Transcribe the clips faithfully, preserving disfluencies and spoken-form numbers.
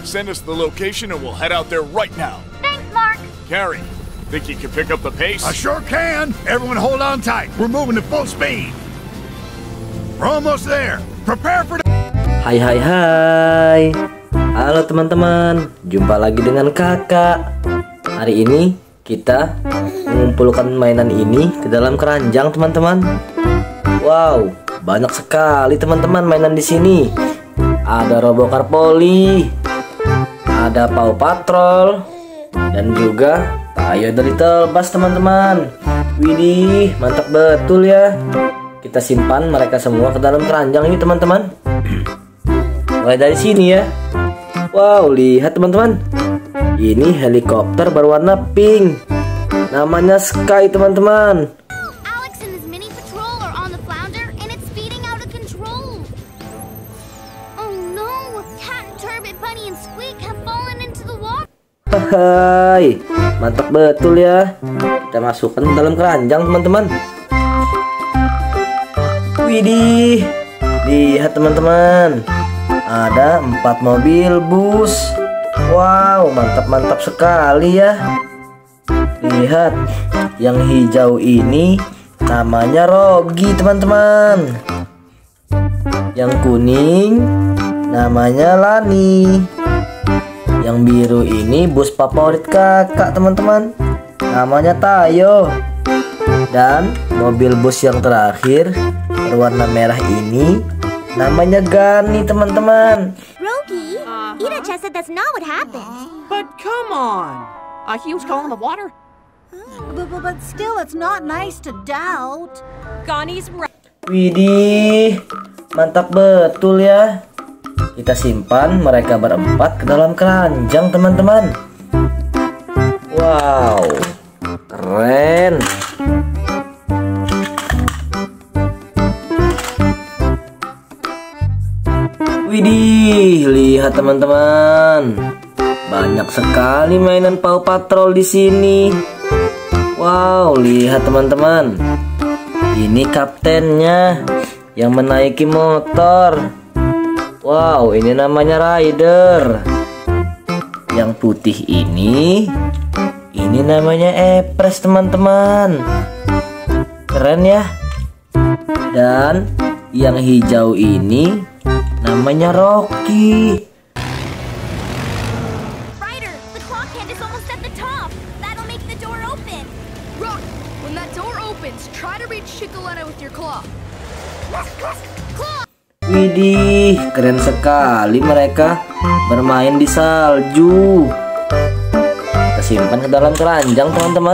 Send us the location and we'll head out there right now. Thanks, Mark. Carrie, think you can pick up the pace? I sure can. Everyone hold on tight. We're moving at full speed. We're almost there. Prepare for... Hai hai hai. Halo teman-teman, jumpa lagi dengan kakak. Hari ini kita mengumpulkan mainan ini ke dalam keranjang teman-teman. Wow, banyak sekali teman-teman mainan di sini. Ada Robocar Polly, ada Paw Patrol, dan juga Tayo dari Telbas teman-teman. Widih, mantap betul ya. Kita simpan mereka semua ke dalam keranjang ini teman-teman. Mulai dari sini ya. Wow, lihat teman-teman. Ini helikopter berwarna pink. Namanya Sky teman-teman. Alex and his mini patrol are on the flounder and it's speeding out of control. Oh no, Cat and Turbot Bunny and Squeak have fallen into the water. Hai, mantap betul ya. Kita masukkan ke dalam keranjang teman-teman. Widih, lihat teman-teman. Ada empat mobil bus. Wow, mantap-mantap sekali ya. Lihat, yang hijau ini namanya Rogi teman-teman. Yang kuning namanya Lani. Yang biru ini bus favorit kakak teman-teman, namanya Tayo. Dan mobil bus yang terakhir berwarna merah ini namanya Gani teman-teman. Rogi, Ida just said that's not what happened. But come on, uh, he was calling the water. But, but, but still, it's not nice to doubt. Gani's right. Widih, mantap betul ya. Kita simpan mereka berempat ke dalam keranjang teman-teman. Wow, keren. Widih, lihat teman-teman. Banyak sekali mainan Paw Patrol di sini. Wow, lihat teman-teman. Ini kaptennya yang menaiki motor. Wow, ini namanya Rider. Yang putih ini, ini namanya Epres teman-teman. Keren ya. Dan yang hijau ini namanya Rocky. Ryder, the clock hand is almost at the top. That'll make the door open. Rock, when that door opens, try to reach Chicoletta with your claw. Claw! Widih, keren sekali mereka bermain di salju. Kita simpan ke dalam keranjang teman-teman.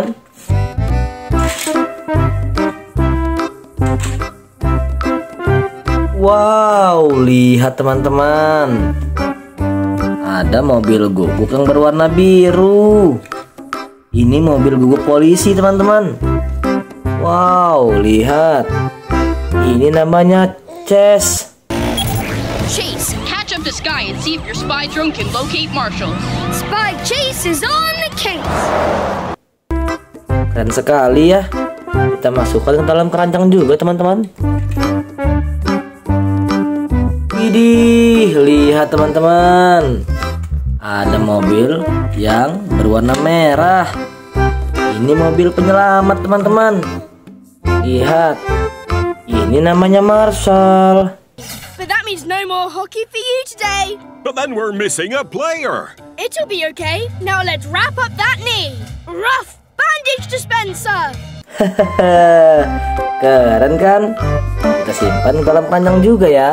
Wow, lihat teman-teman. Ada mobil guguk yang berwarna biru. Ini mobil guguk polisi teman-teman. Wow, lihat. Ini namanya Chase. Chase, catch up to Sky and see if your spy drone can locate Marshall. Spy Chase is on the case. Keren sekali ya. Kita masukkan ke dalam keranjang juga teman-teman. Widih, lihat teman-teman. Ada mobil yang berwarna merah. Ini mobil penyelamat teman-teman. Lihat. Ini namanya Marshall. But that means no more hockey for you today. But then we're missing a player. It'll be okay. Now let's wrap up that knee. Rough bandage dispenser. Keren kan? Kita simpan dalam keranjang juga ya.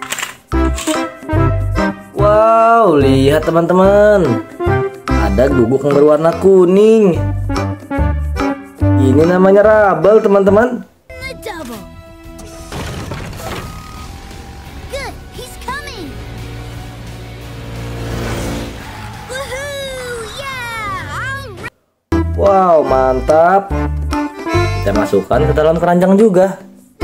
Wow, lihat teman-teman. Ada guguk yang berwarna kuning. Ini namanya Rabel teman-teman. The double. Good, he's coming. Woohoo! Yeah! All right. Wow, mantap. Kita masukkan ke dalam keranjang juga.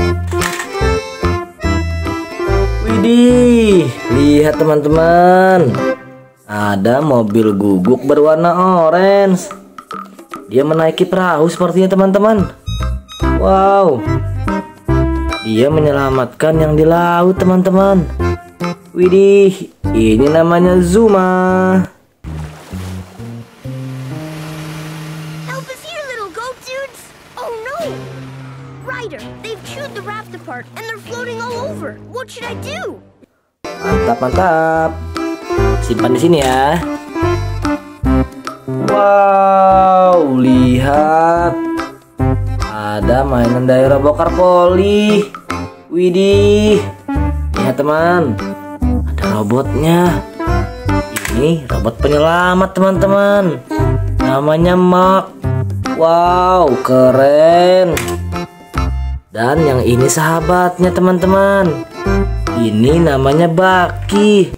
Widih, lihat teman-teman. Ada mobil guguk berwarna orange. Dia menaiki perahu sepertinya teman-teman. Wow. Dia menyelamatkan yang di laut teman-teman. Widih, ini namanya Zuma. Help us here, little goat dudes! Oh no! Ryder, they've chewed the raft apart and they're floating all over. What should I do? Mantap, mantap. Simpan di sini ya. Wow, lihat. Ada mainan dari Robokar Poli. Widih. Lihat teman. Ada robotnya. Ini robot penyelamat teman-teman. Namanya Mark. Wow, keren. Dan yang ini sahabatnya teman-teman. Ini namanya Baki.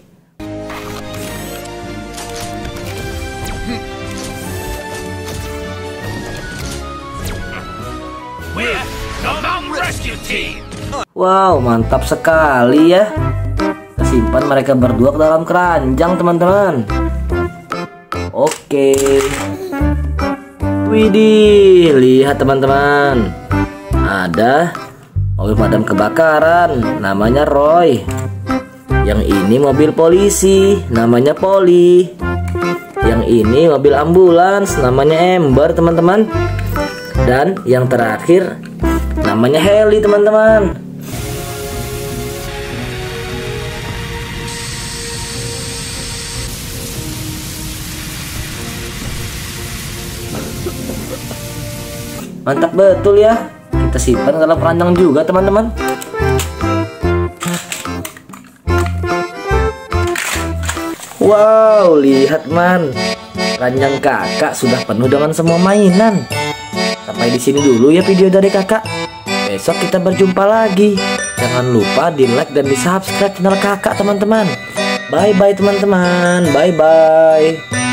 Wow, mantap sekali ya. Simpan mereka berdua ke dalam keranjang teman-teman. Oke. Widih, lihat teman-teman. Ada mobil pemadam kebakaran, namanya Roy. Yang ini mobil polisi, namanya Poli. Yang ini mobil ambulans, namanya Ember teman-teman. Dan yang terakhir namanya Heli teman-teman. Mantap betul ya. Kita simpan dalam keranjang juga teman-teman. Wow, lihat man. Keranjang kakak sudah penuh dengan semua mainan. Sampai di sini dulu ya video dari kakak. Besok kita berjumpa lagi. Jangan lupa di like dan di subscribe channel kakak teman-teman. Bye bye teman-teman. Bye bye.